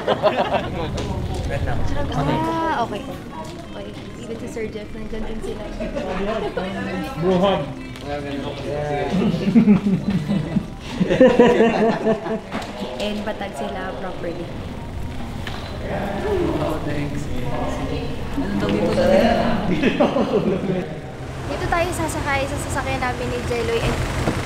Okay. Okay. Even si Sir Jeff, nandyan din sila. Bruhab. And batag sila properly. Thanks. Dito tayo sasakay sa sasakyan namin ni GELOY and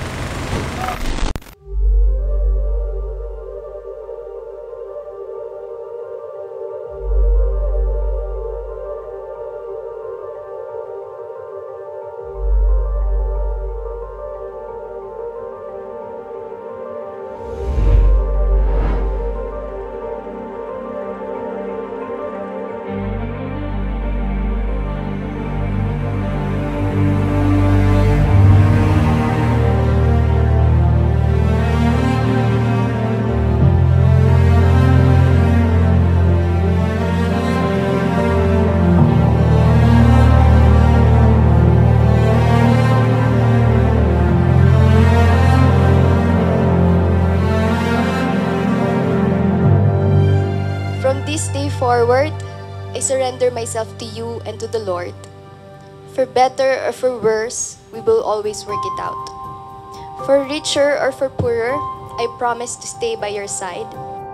this day forward, I surrender myself to you and to the Lord. For better or for worse, we will always work it out. For richer or for poorer, I promise to stay by your side.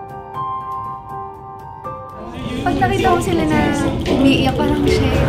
Pag nakita ko sila na umiiyak, parang siya.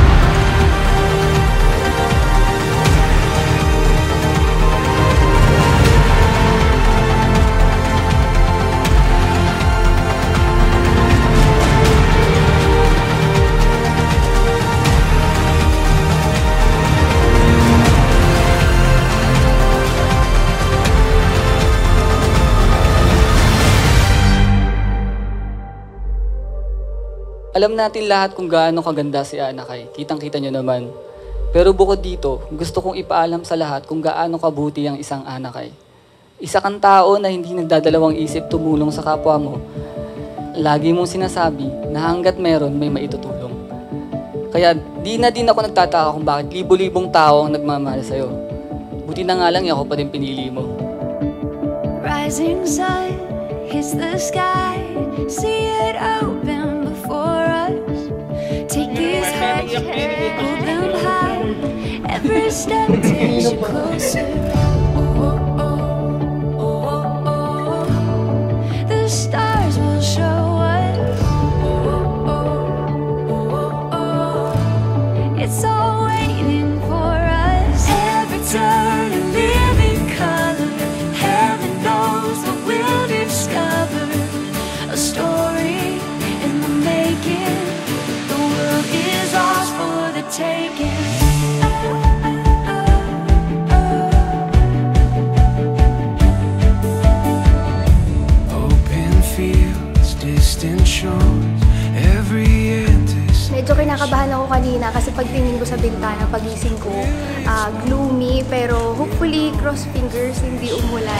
Alam natin lahat kung gaano kaganda si Anakay. Kitang-kita nyo naman. Pero bukod dito, gusto kong ipaalam sa lahat kung gaano kabuti ang isang Anakay. Isa kang tao na hindi nagdadalawang isip tumulong sa kapwa mo. Lagi mong sinasabi na hanggat meron, may maitutulong. Kaya di na din ako nagtataka kung bakit libo-libong tao ang nagmamahal sa'yo. Buti na nga lang ako pa din pinili mo. Rising sun hits the sky, see it open before us. Take these hearts, hold them high. Every step takes you closer. Oh, oh, oh, oh, oh. The stars will show us. Oh, oh, oh, oh, oh. It's all waiting for us. Every turn a living color. Heaven knows what we'll discover. A story in the making. The world is ours for the taking. Open fields, distant shores, every antis. Medyo kinakabahan ako kanina kasi pagtingin ko sa bintana, pagising ko, gloomy, pero hopefully, cross fingers, hindi umulan.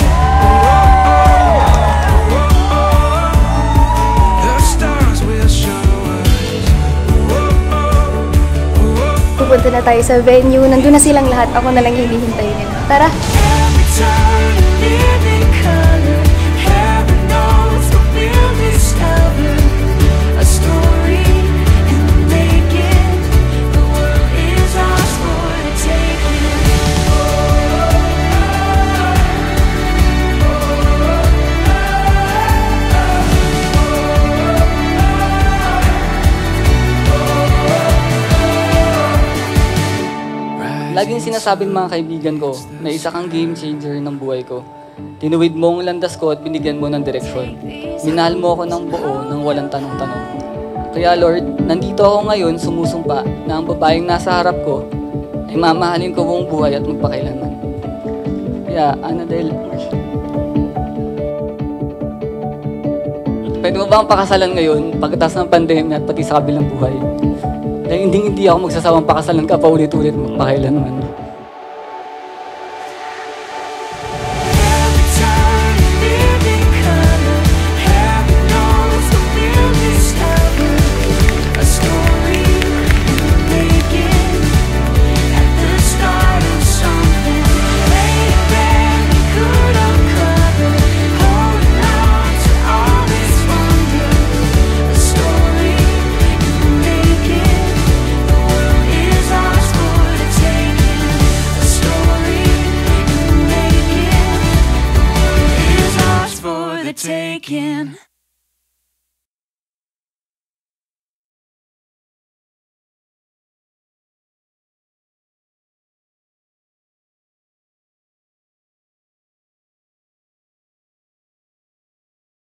Pupunta na tayo sa venue. Nandun na silang lahat. Ako na lang hinihintay nila. Tara! Laging sinasabi ng mga kaibigan ko na isa kang game changer ng buhay ko. Tinuwid mo ang landas ko at binigyan mo ng direksyon. Minahal mo ako ng buo nang walang tanong-tanong. Kaya Lord, nandito ako ngayon sumusumpa na ang babaeng nasa harap ko ay mamahalin ko buong buhay at magpakailanman. Kaya, Anadel, pwede mo ba ang pakasalan ngayon pagkatapos ng pandemya at pati sa kabilang buhay? Dahil hindi ako magsasawang pakasalan ka pa ulit-ulit magpakailanman. taking.